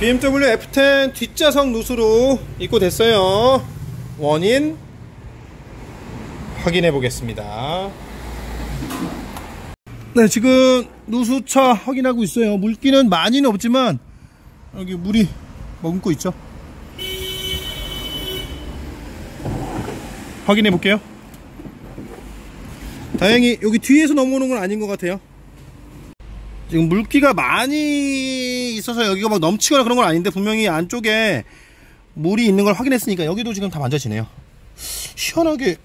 BMW F10 뒷좌석 누수로 입고됐어요. 원인 확인해 보겠습니다. 네, 지금 누수차 확인하고 있어요. 물기는 많이는 없지만 여기 물이 머금고 있죠. 확인해 볼게요. 다행히 여기 뒤에서 넘어오는 건 아닌 것 같아요. 지금 물기가 많이 있어서 여기가 막 넘치거나 그런 건 아닌데 분명히 안쪽에 물이 있는 걸 확인했으니까 여기도 지금 다 만져지네요. 희한하게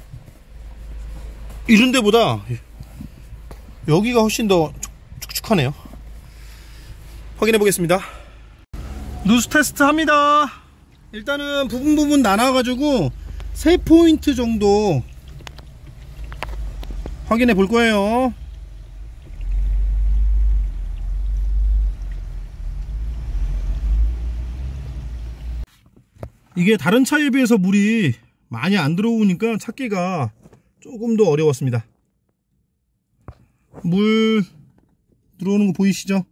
이런 데보다 여기가 훨씬 더 촉촉하네요. 확인해 보겠습니다. 누수 테스트 합니다. 일단은 부분 나눠 가지고 3포인트 정도 확인해 볼 거예요. 이게 다른 차에 비해서 물이 많이 안 들어오니까 찾기가 조금 더 어려웠습니다. 물 들어오는 거 보이시죠?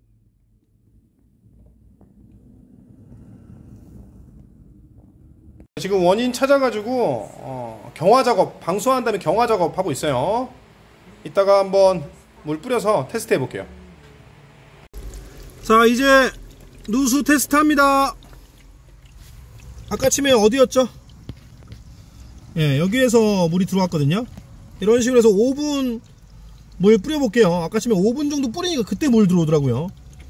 지금 원인 찾아가지고 경화 작업, 방수한 다음에 경화 작업 하고 있어요. 이따가 한번 물 뿌려서 테스트 해볼게요. 자, 이제 누수 테스트 합니다. 아까 치면 어디였죠? 예, 여기에서 물이 들어왔거든요. 이런 식으로 해서 5분 물 뿌려볼게요. 아까 치면 5분 정도 뿌리니까 그때 물 들어오더라고요.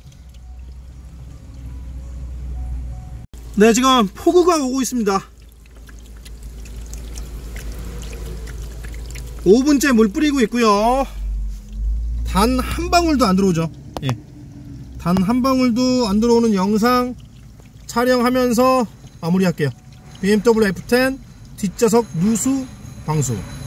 네, 지금 폭우가 오고 있습니다. 5분째 물 뿌리고 있고요. 단 한 방울도 안 들어오죠. 예, 단 한 방울도 안 들어오는 영상 촬영하면서 마무리할게요. BMW F10 뒷좌석 누수 방수.